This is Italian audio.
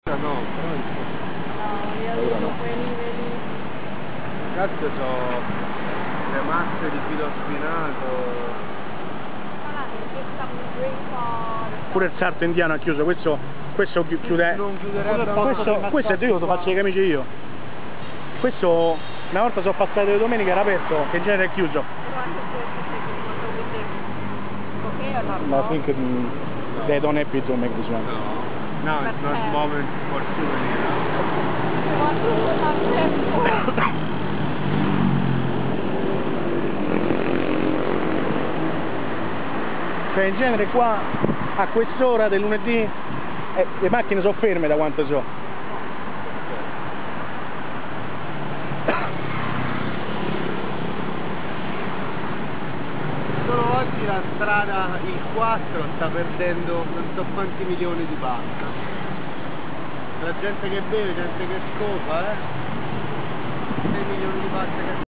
No, però No, io dico quelli. cazzo sono le masse di filo spinato. Pure il sarto indiano ha chiuso, questo chiude. Non chiuderebbe. Questo è io, lo faccio le camicie io. Questo una volta sono passate le domeniche, era aperto, che in genere è chiuso. I think they don't happy to make this one. No, it's not moment for souvenir. Cioè in genere qua a quest'ora del lunedì le macchine sono ferme da quanto so. Solo oggi la strada, il 4, sta perdendo non so quanti milioni di pasta. La gente che beve, gente che scopa, 6 milioni di pasta che